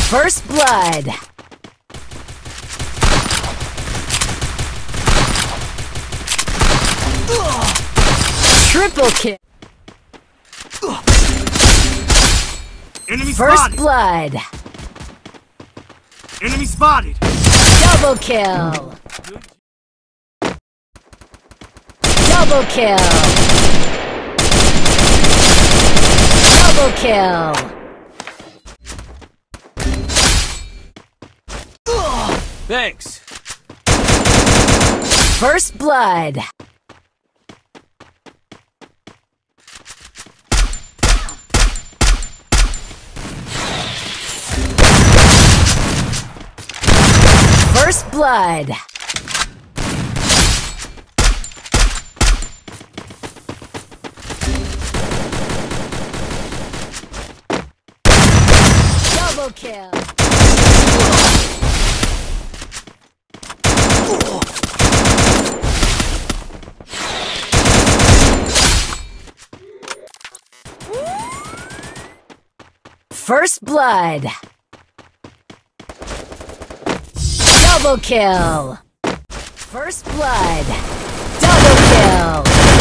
First blood. Triple kill. Enemy First spotted. blood. Enemy spotted. Double kill. Double kill. Double kill. Thanks. First blood. First blood. Double kill. First blood. Double kill. First blood. Double kill.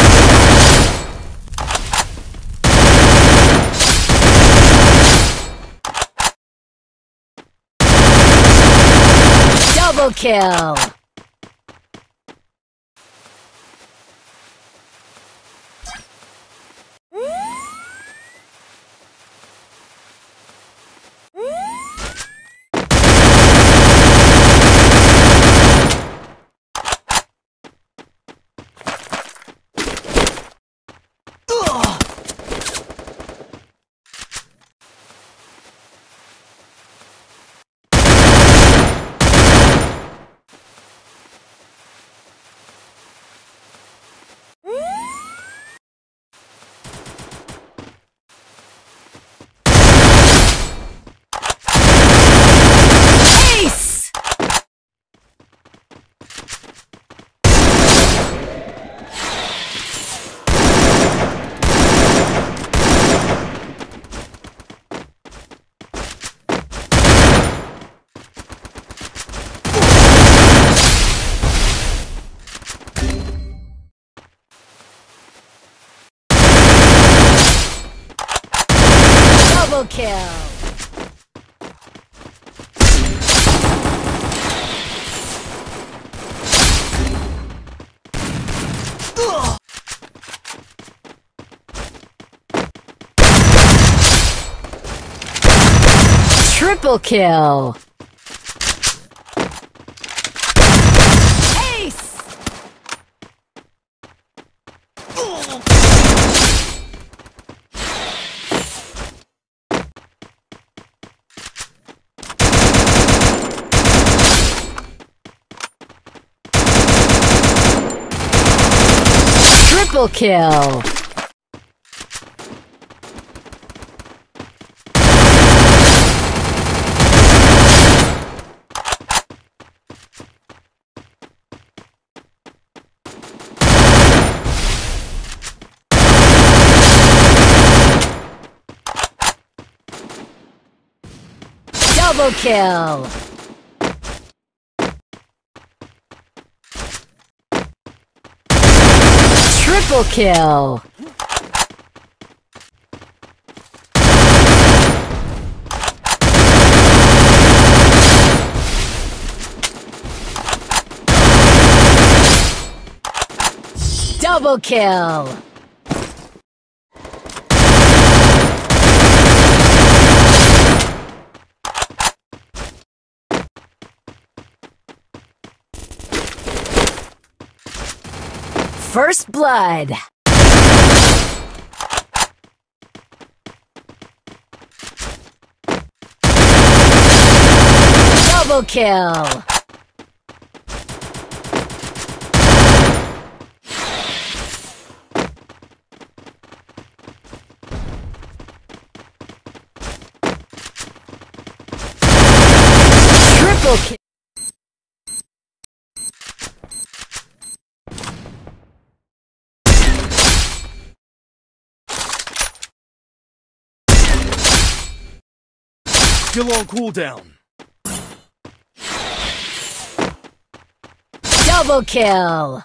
Double kill. Ace! Double kill. Triple kill. Ace! Triple kill. Double kill. Triple kill. Double kill. First blood. Double kill. Triple kill. Still on cooldown. Double kill.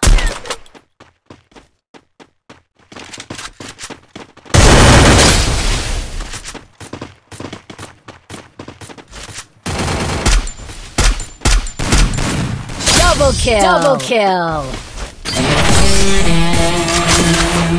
Double kill. Double kill.